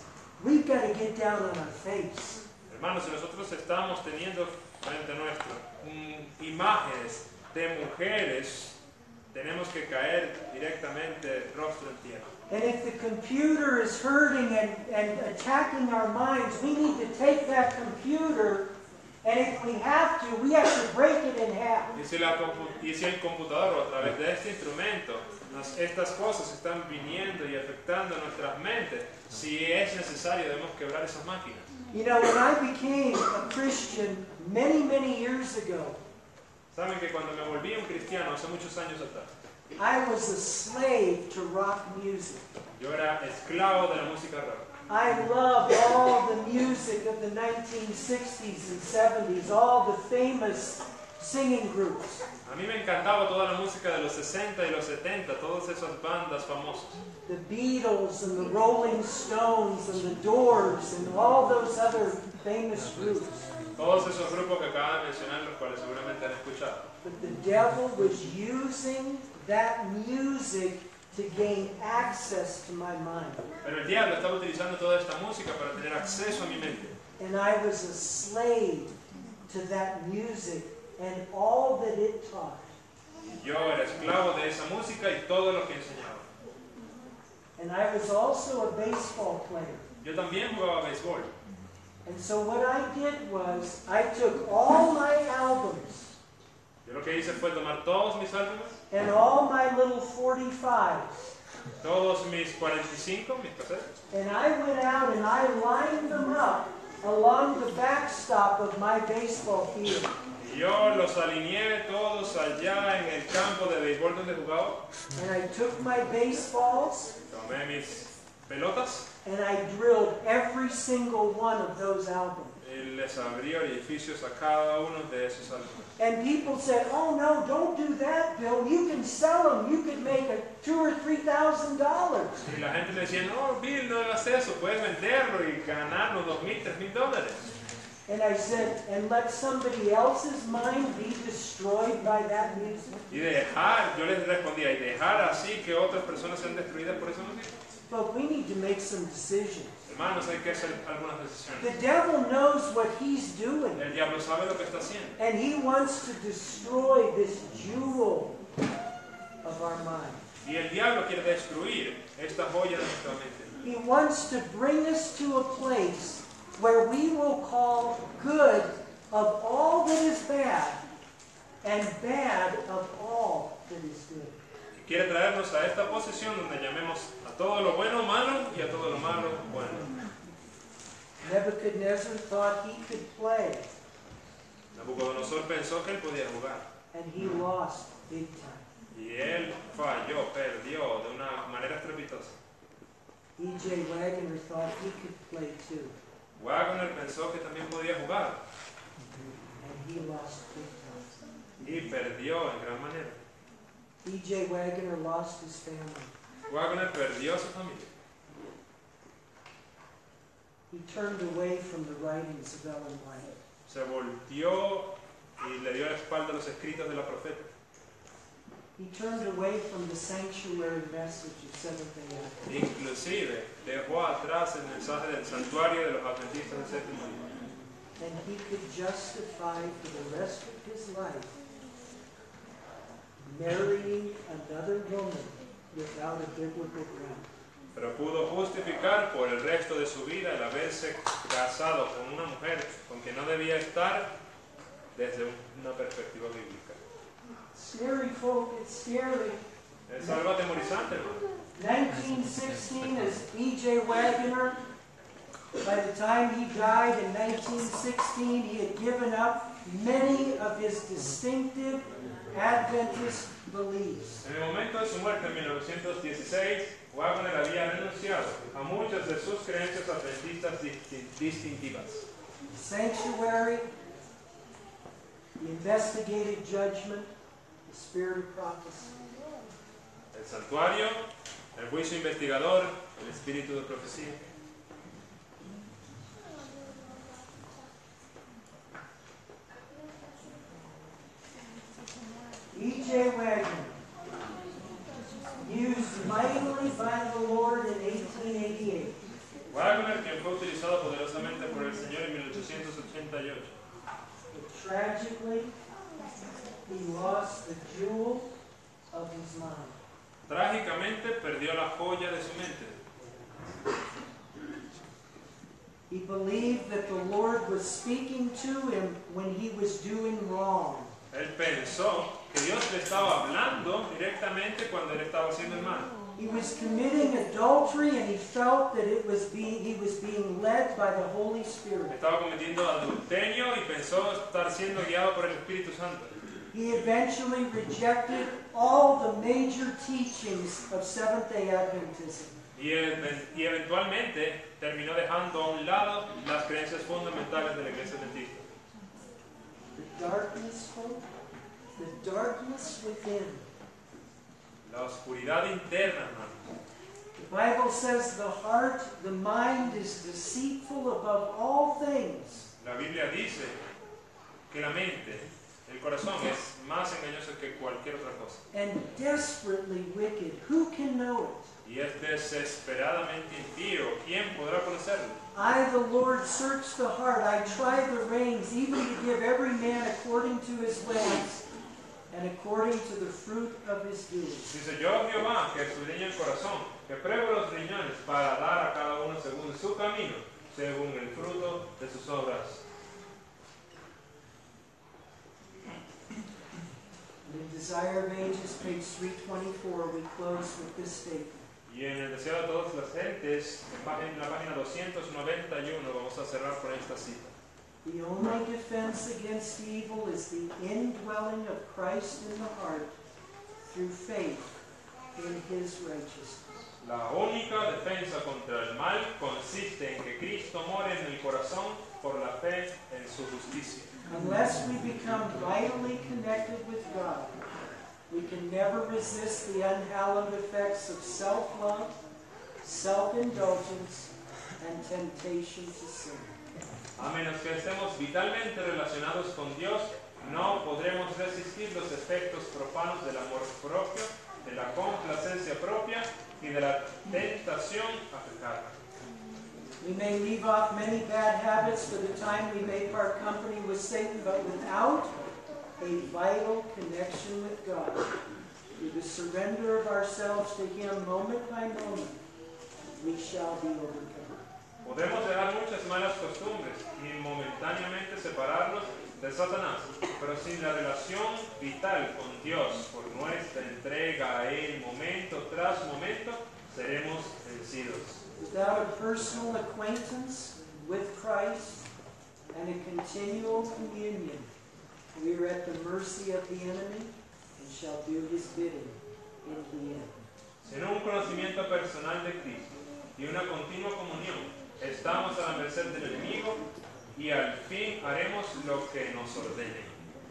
we've got to get down on our face. Hermanos, si nosotros estamos teniendo frente a nuestro mm, imágenes de mujeres, tenemos que caer directamente rostro en tierra. And if the computer is hurting and, and attacking our minds, we need to take that computer, and if we have to, we have to break it in half. Y si, la compu- y si el computador o a través de este instrumento, nos- estas cosas están viniendo y afectando nuestras mentes, si es necesario debemos quebrar esas máquinas. You know, when I became a Christian many, many years ago, Saben que cuando me volví un cristiano hace muchos años atrás, I was a slave to rock music. yo era esclavo de la música rock. I loved all the music of the nineteen sixties and seventies, all the famous singing groups. A mí me encantaba toda la música de los sesenta y los setenta, todas esas bandas famosas. The Beatles and the Rolling Stones and the Doors and all those other famous groups. Todos esos grupos que acabo de mencionar, los cuales seguramente han escuchado. But the devil was using that music to gain access to my mind. Pero el diablo estaba utilizando toda esta música para tener acceso a mi mente. And I was a slave to that music and all that it taught. Yo era esclavo de esa música y todo lo que enseñaba. And I was also a baseball player. Yo también jugaba béisbol. And so what I did was, I took all my albums Yo lo que hice fue tomar todos mis álbumes, and all my little forty-fives, todos mis cuarenta y cinco, mis casetes, and I went out and I lined them up along the backstop of my baseball field. y yo los alineé todos allá en el campo de béisbol donde jugaba. And I took my baseballs Tomé mis pelotas and I drilled every single one of those albums. y les abrí orificios a cada uno de esos álbumes. And people said, "Oh no, don't do that, Bill. You can sell them. You could make a two or three thousand dollars." Y la gente me decía, no, Bill, no hagas eso, puedes venderlo y ganar los dos mil, tres mil dólares. And I said, "And let somebody else's mind be destroyed by that music." Y dejar, yo les respondía, y dejar así que otras personas sean destruidas por esa música. But we need to make some decisions. Hermanos, hay que hacer algunas decisiones. The devil knows what he's doing, El diablo sabe lo que está haciendo. and he wants to destroy this jewel of our mind. Y el diablo quiere destruir esta joya de nuestra mente. He wants to bring us to a place where we will call good of all that is bad and bad of all that is good. Quiere traernos a esta posición donde llamemos a todo lo bueno malo y a todo lo malo bueno. Nebuchadnezzar thought he could play, Nabucodonosor pensó que él podía jugar. and he lost big time. Y él falló, perdió de una manera estrepitosa. E J Wagner thought he could play too, Wagner pensó que también podía jugar. and he lost big time. Y perdió en gran manera. E J Wagner lost his family. Wagner perdió a su familia. He turned away from the writings of Ellen White. Se volteó y le dio la espalda a los escritos de la profeta. He turned away from the sanctuary message of Seventh-day Adventists. Inclusive dejó atrás el mensaje del santuario de los adventistas del séptimo día. And he could justify for the rest of his life marrying another woman without a biblical ground. Pero pudo justificar por el resto de su vida el haberse casado con una mujer con quien no debía estar desde una perspectiva bíblica. Scary, folk, it's scary. Es algo atemorizante, hermano. nineteen sixteen, as E J Wagner, by the time he died in nineteen sixteen, he had given up many of his distinctive Adventist beliefs. En el momento de su muerte en mil novecientos dieciséis, Wagner había renunciado a muchas de sus creencias adventistas disti- distintivas. Sanctuary, the investigative judgment, the spirit of prophecy. El santuario, el juicio investigador, el espíritu de profecía. E J Wagner, used mightily by the Lord in eighteen eighty-eight. Wagner, quien fue tragically, he lost the jewel of his mind. Trágicamente perdió la joya de su mente. He believed that the Lord was speaking to him when he was doing wrong. Él pensó que Dios le estaba hablando directamente cuando él estaba haciendo el mal. He was committing adultery and he felt that it was being, he was being led by the Holy Spirit. Estaba cometiendo adulterio y pensó estar siendo guiado por el Espíritu Santo. He eventually rejected all the major teachings of Seventh-day Adventism. Y, y eventualmente terminó dejando a un lado las creencias fundamentales de la Iglesia Adventista. The darkness, folk, the darkness within. La oscuridad interna, hermano. The Bible says the heart, the mind is deceitful above all things. La Biblia dice que la mente, el corazón es más engañoso que cualquier otra cosa. And desperately wicked. Who can know it? Y es desesperadamente impío. ¿Quién podrá conocerlo? I, the Lord, search the heart. I try the reins, even to give every man according to his ways and according to the fruit of his doing. Dice yo, Jehová, que escudriño el corazón, que pruebo los riñones para dar a cada uno según su camino, según el fruto de sus obras. In Desire of Ages, page three twenty-four, we close with this statement. Y en el deseo de todas las gentes, en la página doscientos noventa y uno, vamos a cerrar con esta cita. The only defense against evil is the indwelling of Christ in the heart through faith in his righteousness. La única defensa contra el mal consiste en que Cristo more en el corazón por la fe en su justicia. Unless we become vitally connected with God, we can never resist the unhallowed effects of self-love, self-indulgence, and temptation to sin. A menos que estemos vitalmente relacionados con Dios, no podremos resistir los efectos profanos del amor propio, de la complacencia propia y de la tentación a pecar. We may leave off many bad habits for the time we may part company with Satan, but without a vital connection with God, through the surrender of ourselves to him moment by moment, we shall be overcome. Podemos dejar muchas malas costumbres y momentáneamente separarnos de Satanás, pero sin la relación vital con Dios, por nuestra entrega a Él momento tras momento, seremos vencidos. Without a personal acquaintance with Christ and a continual communion, we are at the mercy of the enemy and shall do his bidding in the end. Sin un conocimiento personal de Cristo y una continua comunión, estamos a la merced del enemigo y al fin haremos lo que nos ordene.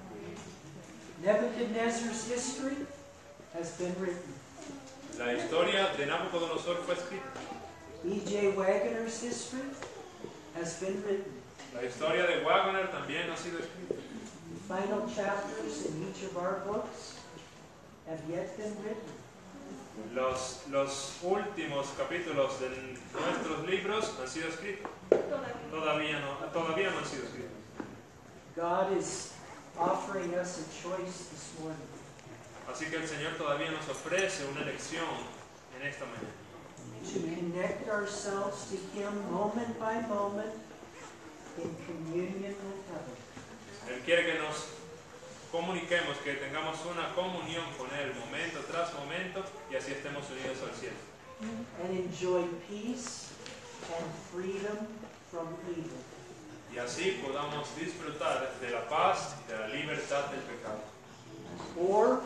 Nebuchadnezzar's history has been written. La historia de Nabucodonosor fue escrita. E J Waggoner's history has been written. La historia de Wagner también ha sido escrita. The final chapters in each of our books have yet been written. Los, los últimos capítulos de nuestros libros han sido escritos. Todavía no, todavía no han sido escritos. God is offering us a choice this morning. Así que el Señor todavía nos ofrece una elección en esta mañana. To connect ourselves to him moment by moment in communion with heaven. Él quiere que nos comuniquemos, que tengamos una comunión con Él momento tras momento y así estemos unidos al cielo. And enjoy peace and freedom from evil. Y así podamos disfrutar de la paz y de la libertad del pecado. Or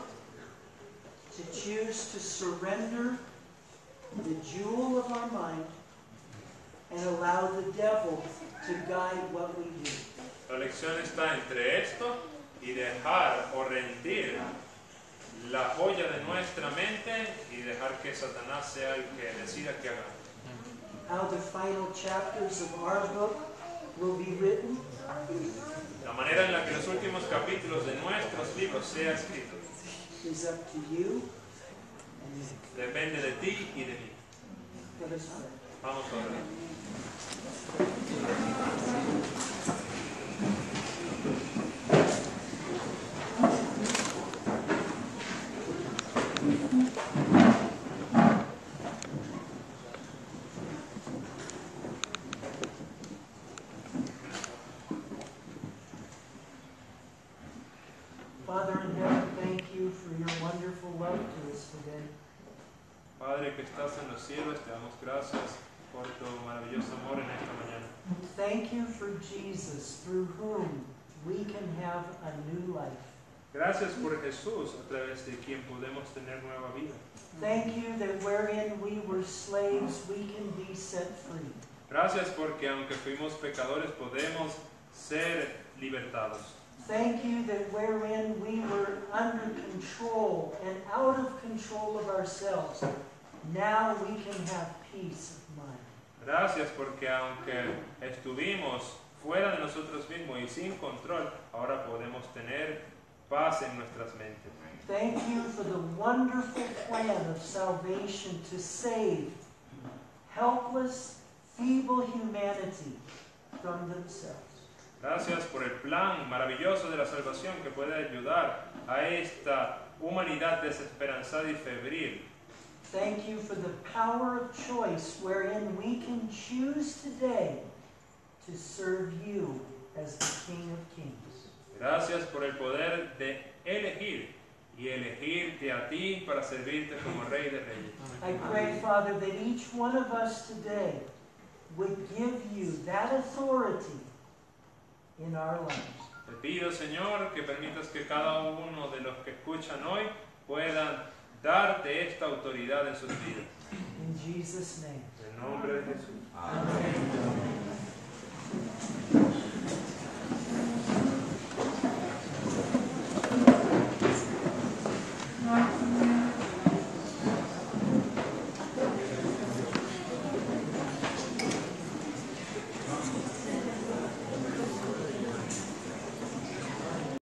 to choose to surrender the jewel of our mind and allow the devil to guide what we do. La elección está entre esto y dejar o rendir la joya de nuestra mente y dejar que Satanás sea el que decida qué haga. How the final chapters of our book will be written La manera en la que los últimos capítulos de nuestros libros sean escritos is up to you. depende de ti y de mí. Let us pray. Vamos a orar. Father in heaven, thank you for your wonderful love to us today. Padre que estás en los cielos, te damos gracias por tu maravilloso amor en esta mañana. Thank you for Jesus, through whom we can have a new life. Gracias por Jesús, a través de quien podemos tener nueva vida. Thank you that wherein we were slaves, we can be set free. Gracias porque aunque fuimos pecadores, podemos ser libertados. Thank you that wherein we were under control and out of control of ourselves, now we can have peace of mind. Gracias porque aunque estuvimos fuera de nosotros mismos y sin control, ahora podemos tener paz en nuestras mentes. Thank you for the wonderful plan of salvation to save helpless, feeble humanity from themselves. Gracias por el plan maravilloso de la salvación que puede ayudar a esta humanidad desesperanzada y febril. Thank you for the power of choice wherein we can choose today to serve you as the King of Kings. Gracias por el poder de elegir y elegirte a ti para servirte como Rey de Reyes. I pray, Father, that each one of us today would give you that authority in our lives. Te pido, Señor, que permitas que cada uno de los que escuchan hoy puedan darte esta autoridad en sus vidas. In Jesus' name. En el nombre de Jesús. Amen.